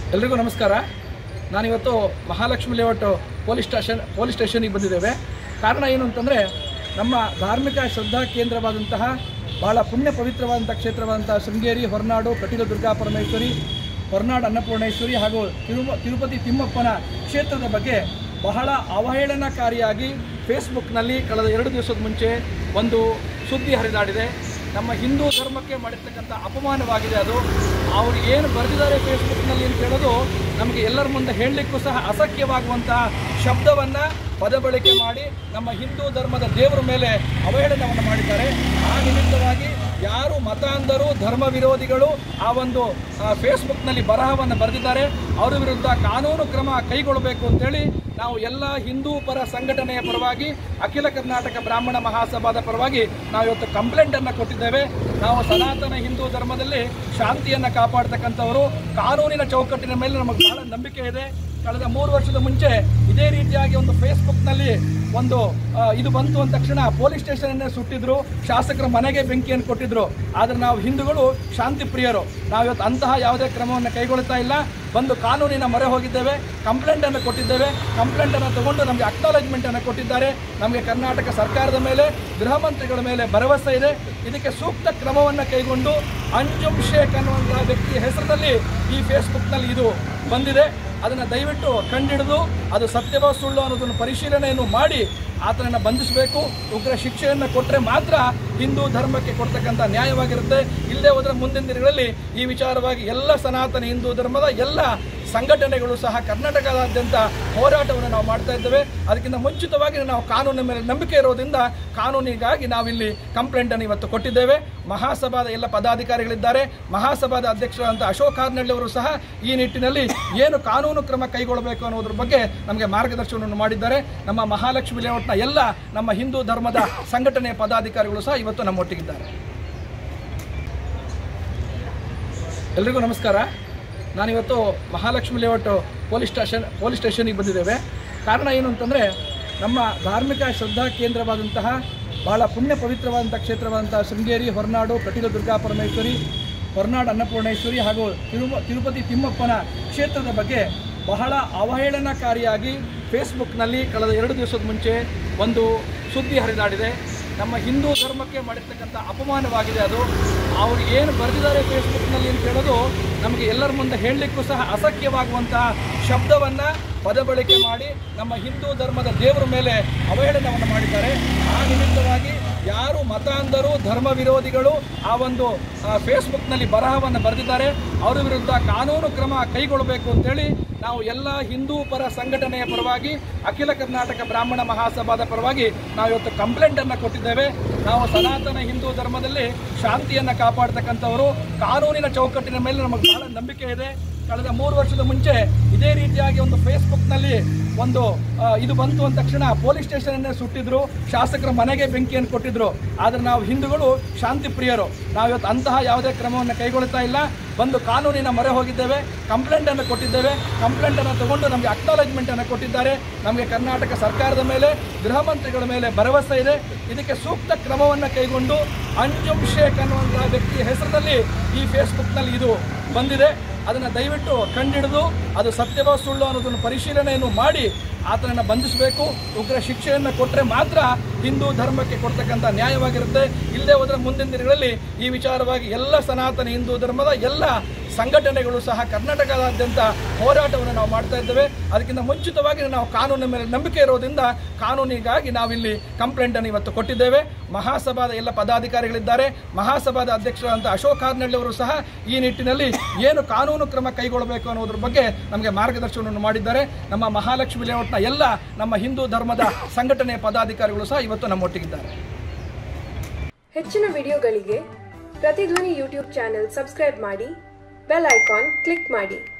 ಎಲ್ರಿಗೂ ನಮಸ್ಕಾರ. ನಾನಿವತ್ತು ಮಹಾಲಕ್ಷ್ಮಿ ಲೇಔಟ್ ಪೊಲೀಸ್ ಸ್ಟೇಷನ್ಗೆ ಬಂದಿದ್ದೇವೆ. ಕಾರಣ ಏನು ಅಂತಂದರೆ, ನಮ್ಮ ಧಾರ್ಮಿಕ ಶ್ರದ್ಧಾ ಕೇಂದ್ರವಾದಂತಹ ಬಹಳ ಪುಣ್ಯ ಪವಿತ್ರವಾದಂಥ ಕ್ಷೇತ್ರವಾದಂಥ ಶೃಂಗೇರಿ, ಹೊರನಾಡು, ಕಟೀಲು ದುರ್ಗಾ ಪರಮೇಶ್ವರಿ, ಹೊರನಾಡು ಅನ್ನಪೂರ್ಣೇಶ್ವರಿ ಹಾಗೂ ತಿರುಪತಿ ತಿಮ್ಮಪ್ಪನ ಕ್ಷೇತ್ರದ ಬಗ್ಗೆ ಬಹಳ ಅವಹೇಳನಕಾರಿಯಾಗಿ ಫೇಸ್ಬುಕ್ನಲ್ಲಿ ಕಳೆದ 2 ದಿವಸದ ಮುಂಚೆ ಒಂದು ಸುದ್ದಿ ಹರಿದಾಡಿದೆ. ನಮ್ಮ ಹಿಂದೂ ಧರ್ಮಕ್ಕೆ ಮಾಡಿರ್ತಕ್ಕಂಥ ಅಪಮಾನವಾಗಿದೆ. ಅದು ಅವರು ಏನು ಬರೆದಿದ್ದಾರೆ ಫೇಸ್ಬುಕ್ನಲ್ಲಿ ಅಂತ ಹೇಳೋದು ನಮಗೆ ಎಲ್ಲರ ಮುಂದೆ ಹೇಳಲಿಕ್ಕೂ ಸಹ ಅಸಖ್ಯವಾಗುವಂತಹ ಶಬ್ದವನ್ನು ಪದಬಳಕೆ ಮಾಡಿ ನಮ್ಮ ಹಿಂದೂ ಧರ್ಮದ ದೇವರ ಮೇಲೆ ಅವಹೇಳನವನ್ನು ಮಾಡಿದ್ದಾರೆ. ಆ ನಿಮಿತ್ತವಾಗಿ ಯಾರು ಮತಾಂಧರು, ಧರ್ಮ ವಿರೋಧಿಗಳು ಆ ಒಂದು ಫೇಸ್ಬುಕ್ನಲ್ಲಿ ಬರಹವನ್ನು ಬರೆದಿದ್ದಾರೆ, ಅವರ ವಿರುದ್ಧ ಕಾನೂನು ಕ್ರಮ ಕೈಗೊಳ್ಳಬೇಕು ಅಂತೇಳಿ ನಾವು ಎಲ್ಲ ಹಿಂದೂ ಪರ ಸಂಘಟನೆಯ ಪರವಾಗಿ, ಅಖಿಲ ಕರ್ನಾಟಕ ಬ್ರಾಹ್ಮಣ ಮಹಾಸಭಾದ ಪರವಾಗಿ ನಾವು ಇವತ್ತು ಕಂಪ್ಲೇಂಟನ್ನು ಕೊಟ್ಟಿದ್ದೇವೆ. ನಾವು ಸನಾತನ ಹಿಂದೂ ಧರ್ಮದಲ್ಲಿ ಶಾಂತಿಯನ್ನು ಕಾಪಾಡ್ತಕ್ಕಂಥವರು, ಕಾನೂನಿನ ಚೌಕಟ್ಟಿನ ಮೇಲೆ ನಮಗೆ ಬಹಳ ನಂಬಿಕೆ ಇದೆ. ಕಳೆದ 3 ವರ್ಷದ ಮುಂಚೆ ಇದೇ ರೀತಿಯಾಗಿ ಒಂದು ಫೇಸ್ಬುಕ್ನಲ್ಲಿ ಒಂದು ಇದು ಬಂತು ಅಂದ ತಕ್ಷಣ ಪೊಲೀಸ್ ಸ್ಟೇಷನನ್ನೇ ಸುಟ್ಟಿದ್ರು, ಶಾಸಕರ ಮನೆಗೆ ಬೆಂಕಿಯನ್ನು ಕೊಟ್ಟಿದ್ರು. ಆದರೆ ನಾವು ಹಿಂದೂಗಳು ಶಾಂತಿ ಪ್ರಿಯರು, ನಾವಿವತ್ತು ಅಂತಹ ಯಾವುದೇ ಕ್ರಮವನ್ನು ಕೈಗೊಳ್ತಾ ಇಲ್ಲ. ಬಂದು ಕಾನೂನಿನ ಮೊರೆ ಹೋಗಿದ್ದೇವೆ, ಕಂಪ್ಲೇಂಟನ್ನು ಕೊಟ್ಟಿದ್ದೇವೆ. ಕಂಪ್ಲೇಂಟನ್ನು ತಗೊಂಡು ನಮಗೆ ಅಕ್ನಾಲೆಜ್ಮೆಂಟನ್ನು ಕೊಟ್ಟಿದ್ದಾರೆ. ನಮಗೆ ಕರ್ನಾಟಕ ಸರ್ಕಾರದ ಮೇಲೆ, ಗೃಹ ಮಂತ್ರಿಗಳ ಮೇಲೆ ಭರವಸೆ ಇದೆ. ಇದಕ್ಕೆ ಸೂಕ್ತ ಕ್ರಮವನ್ನು ಕೈಗೊಂಡು ಅಂಜುಮ್ ಶೇಖ್ ಅನ್ನುವಂತಹ ವ್ಯಕ್ತಿಯ ಹೆಸರಿನಲ್ಲಿ ಈ ಫೇಸ್ಬುಕ್ನಲ್ಲಿ ಇದು ಬಂದಿದೆ. ಅದನ್ನು ದಯವಿಟ್ಟು ಕಂಡಿಡಿದು ಅದು ಸತ್ಯವೋ ಸುಳ್ಳು ಅನ್ನೋದನ್ನು ಪರಿಶೀಲನೆಯನ್ನು ಮಾಡಿ ಆತನನ್ನು ಬಂಧಿಸಬೇಕು. ಉಗ್ರ ಶಿಕ್ಷೆಯನ್ನು ಕೊಟ್ಟರೆ ಮಾತ್ರ ಹಿಂದೂ ಧರ್ಮಕ್ಕೆ ಕೊಡ್ತಕ್ಕಂಥ ನ್ಯಾಯವಾಗಿರುತ್ತೆ. ಇಲ್ಲದೆ ಹೋದರೆ ಮುಂದಿನ ದಿನಗಳಲ್ಲಿ ಈ ವಿಚಾರವಾಗಿ ಎಲ್ಲ ಸನಾತನ ಹಿಂದೂ ಧರ್ಮದ ಎಲ್ಲ ಸಂಘಟನೆಗಳು ಸಹ ಕರ್ನಾಟಕದಾದ್ಯಂತ ಹೋರಾಟವನ್ನು ನಾವು ಮಾಡ್ತಾ ಇದ್ದೇವೆ. ಅದಕ್ಕಿಂತ ಮುಂಚಿತವಾಗಿ ನಾವು ಕಾನೂನಿನ ಮೇಲೆ ನಂಬಿಕೆ ಇರೋದ್ರಿಂದ ಕಾನೂನಿಗಾಗಿ ನಾವಿಲ್ಲಿ ಕಂಪ್ಲೇಂಟನ್ನು ಇವತ್ತು ಕೊಟ್ಟಿದ್ದೇವೆ. ಮಹಾಸಭಾದ ಎಲ್ಲ ಪದಾಧಿಕಾರಿಗಳಿದ್ದಾರೆ. ಮಹಾಸಭಾದ ಅಧ್ಯಕ್ಷರಾದಂಥ ಅಶೋಕ್ ಹಾರ್ನಳ್ಳಿ ಅವರು ಸಹ ಈ ನಿಟ್ಟಿನಲ್ಲಿ ಏನು ಕಾನೂನು ಕ್ರಮ ಕೈಗೊಳ್ಳಬೇಕು ಅನ್ನೋದ್ರ ಬಗ್ಗೆ ನಮಗೆ ಮಾರ್ಗದರ್ಶನವನ್ನು ಮಾಡಿದ್ದಾರೆ. ನಮ್ಮ ಮಹಾಲಕ್ಷ್ಮಿ ಲೇಔಟ್ನ ಎಲ್ಲ ನಮ್ಮ ಹಿಂದೂ ಧರ್ಮದ ಸಂಘಟನೆಯ ಪದಾಧಿಕಾರಿಗಳು ಸಹ ಇವತ್ತು ನಮ್ಮೊಟ್ಟಿಗಿದ್ದಾರೆ. ಎಲ್ರಿಗೂ ನಮಸ್ಕಾರ. ನಾನಿವತ್ತು ಮಹಾಲಕ್ಷ್ಮಿ ಲೇಔಟ್ ಪೊಲೀಸ್ ಸ್ಟೇಷನ್ಗೆ ಬಂದಿದ್ದೇವೆ. ಕಾರಣ ಏನು ಅಂತಂದರೆ, ನಮ್ಮ ಧಾರ್ಮಿಕ ಶ್ರದ್ಧಾ ಕೇಂದ್ರವಾದಂತಹ ಬಹಳ ಪುಣ್ಯ ಪವಿತ್ರವಾದಂಥ ಕ್ಷೇತ್ರವಾದಂಥ ಶೃಂಗೇರಿ, ಹೊರನಾಡು, ಕಟೀಲು ದುರ್ಗಾ ಪರಮೇಶ್ವರಿ, ಹೊರನಾಡು ಅನ್ನಪೂರ್ಣೇಶ್ವರಿ ಹಾಗೂ ತಿರುಪತಿ ತಿಮ್ಮಪ್ಪನ ಕ್ಷೇತ್ರದ ಬಗ್ಗೆ ಬಹಳ ಅವಹೇಳನಕಾರಿಯಾಗಿ ಫೇಸ್ಬುಕ್ನಲ್ಲಿ ಕಳೆದ 2 ದಿವಸದ ಮುಂಚೆ ಒಂದು ಸುದ್ದಿ ಹರಿದಾಡಿದೆ. ನಮ್ಮ ಹಿಂದೂ ಧರ್ಮಕ್ಕೆ ಮಾಡಿರ್ತಕ್ಕಂಥ ಅಪಮಾನವಾಗಿದೆ. ಅದು ಅವರು ಏನು ಬರೆದಿದ್ದಾರೆ ಫೇಸ್ಬುಕ್ನಲ್ಲಿ ಅಂತ ಹೇಳೋದು ನಮಗೆ ಎಲ್ಲರ ಮುಂದೆ ಹೇಳಲಿಕ್ಕೂ ಸಹ ಅಸಖ್ಯವಾಗುವಂತಹ ಶಬ್ದವನ್ನು ಪದಬಳಕೆ ಮಾಡಿ ನಮ್ಮ ಹಿಂದೂ ಧರ್ಮದ ದೇವರ ಮೇಲೆ ಅವಹೇಳನವನ್ನು ಮಾಡಿದ್ದಾರೆ. ಆ ನಿಮಿತ್ತವಾಗಿ ಯಾರು ಮತಾಂಧರು, ಧರ್ಮ ವಿರೋಧಿಗಳು ಆ ಒಂದು ಫೇಸ್ಬುಕ್ನಲ್ಲಿ ಬರಹವನ್ನು ಬರೆದಿದ್ದಾರೆ, ಅವರ ವಿರುದ್ಧ ಕಾನೂನು ಕ್ರಮ ಕೈಗೊಳ್ಳಬೇಕು ಅಂತೇಳಿ ನಾವು ಎಲ್ಲ ಹಿಂದೂ ಪರ ಸಂಘಟನೆಯ ಪರವಾಗಿ, ಅಖಿಲ ಕರ್ನಾಟಕ ಬ್ರಾಹ್ಮಣ ಮಹಾಸಭಾದ ಪರವಾಗಿ ನಾವು ಇವತ್ತು ಕಂಪ್ಲೇಂಟನ್ನು ಕೊಟ್ಟಿದ್ದೇವೆ. ನಾವು ಸನಾತನ ಹಿಂದೂ ಧರ್ಮದಲ್ಲಿ ಶಾಂತಿಯನ್ನು ಕಾಪಾಡ್ತಕ್ಕಂಥವರು, ಕಾನೂನಿನ ಚೌಕಟ್ಟಿನ ಮೇಲೆ ನಮಗೆ ಬಹಳ ನಂಬಿಕೆ ಇದೆ. ಕಳೆದ 3 ವರ್ಷದ ಮುಂಚೆ ಇದೇ ರೀತಿಯಾಗಿ ಒಂದು ಫೇಸ್ಬುಕ್ನಲ್ಲಿ ಒಂದು ಇದು ಬಂತು ಅಂದ ತಕ್ಷಣ ಪೊಲೀಸ್ ಸ್ಟೇಷನನ್ನೇ ಸುಟ್ಟಿದ್ರು, ಶಾಸಕರ ಮನೆಗೆ ಬೆಂಕಿಯನ್ನು ಕೊಟ್ಟಿದ್ರು. ಆದರೆ ನಾವು ಹಿಂದೂಗಳು ಶಾಂತಿ ಪ್ರಿಯರು, ನಾವಿವತ್ತು ಅಂತಹ ಯಾವುದೇ ಕ್ರಮವನ್ನು ಕೈಗೊಳ್ತಾ ಇಲ್ಲ. ಬಂದು ಕಾನೂನಿನ ಮೊರೆ ಹೋಗಿದ್ದೇವೆ, ಕಂಪ್ಲೇಂಟನ್ನು ಕೊಟ್ಟಿದ್ದೇವೆ. ಕಂಪ್ಲೇಂಟನ್ನು ತಗೊಂಡು ನಮಗೆ ಅಕ್ನಾಲೆಜ್ಮೆಂಟನ್ನು ಕೊಟ್ಟಿದ್ದಾರೆ. ನಮಗೆ ಕರ್ನಾಟಕ ಸರ್ಕಾರದ ಮೇಲೆ, ಗೃಹ ಮಂತ್ರಿಗಳ ಮೇಲೆ ಭರವಸೆ ಇದೆ. ಇದಕ್ಕೆ ಸೂಕ್ತ ಕ್ರಮವನ್ನು ಕೈಗೊಂಡು ಅಂಜುಮ್ ಶೇಖ್ ಅನ್ನುವಂತಹ ವ್ಯಕ್ತಿಯ ಹೆಸರಿನಲ್ಲಿ ಈ ಫೇಸ್ಬುಕ್ನಲ್ಲಿ ಇದು ಬಂದಿದೆ. ಅದನ್ನು ದಯವಿಟ್ಟು ಕಂಡಿಡಿದು ಅದು ಸತ್ಯವೋ ಸುಳ್ಳು ಅನ್ನೋದನ್ನು ಪರಿಶೀಲನೆಯನ್ನು ಮಾಡಿ ಆತನನ್ನು ಬಂಧಿಸಬೇಕು. ಉಗ್ರ ಶಿಕ್ಷೆಯನ್ನು ಕೊಟ್ಟರೆ ಮಾತ್ರ ಹಿಂದೂ ಧರ್ಮಕ್ಕೆ ಕೊಡ್ತಕ್ಕಂಥ ನ್ಯಾಯವಾಗಿರುತ್ತೆ. ಇಲ್ಲದೆ ಹೋದರೆ ಮುಂದಿನ ದಿನಗಳಲ್ಲಿ ಈ ವಿಚಾರವಾಗಿ ಎಲ್ಲ ಸನಾತನ ಹಿಂದೂ ಧರ್ಮದ ಎಲ್ಲ ಸಂಘಟನೆಗಳು ಸಹ ಕರ್ನಾಟಕದಾದ್ಯಂತ ಹೋರಾಟವನ್ನು ನಾವು ಮಾಡ್ತಾ ಇದ್ದೇವೆ. ಅದಕ್ಕಿಂತ ಮುಂಚಿತವಾಗಿ ನಾವು ಕಾನೂನಿನ ಮೇಲೆ ನಂಬಿಕೆ ಇರೋದ್ರಿಂದ ಕಾನೂನಿಗಾಗಿ ನಾವಿಲ್ಲಿ ಕಂಪ್ಲೇಂಟನ್ನು ಇವತ್ತು ಕೊಟ್ಟಿದ್ದೇವೆ. ಮಹಾಸಭಾದ ಎಲ್ಲ ಪದಾಧಿಕಾರಿಗಳಿದ್ದಾರೆ. ಮಹಾಸಭಾದ ಅಧ್ಯಕ್ಷರಾದಂಥ ಅಶೋಕ್ ಹಾರ್ನಳ್ಳಿ ಅವರು ಸಹ ಈ ನಿಟ್ಟಿನಲ್ಲಿ ಏನು ಕಾನೂನು ಕ್ರಮ ಕೈಗೊಳ್ಳಬೇಕು ಅನ್ನೋದ್ರ ಬಗ್ಗೆ ನಮಗೆ ಮಾರ್ಗದರ್ಶನವನ್ನು ಮಾಡಿದ್ದಾರೆ. ನಮ್ಮ ಮಹಾಲಕ್ಷ್ಮಿ ಲೇಔಟ್ನ ಎಲ್ಲ ನಮ್ಮ ಹಿಂದೂ ಧರ್ಮದ ಸಂಘಟನೆಯ ಪದಾಧಿಕಾರಿಗಳು ಸಹ ಇವತ್ತು ನಮ್ಮೊಟ್ಟಿಗಿದ್ದಾರೆ. ಹೆಚ್ಚಿನ ವಿಡಿಯೋಗಳಿಗೆ ಪ್ರತಿಧ್ವನಿ ಯೂಟ್ಯೂಬ್ ಚಾನೆಲ್ ಸಬ್ಸ್ಕ್ರೈಬ್ ಮಾಡಿ, ಬೆಲ್ ಐಕಾನ್ ಕ್ಲಿಕ್ ಮಾಡಿ.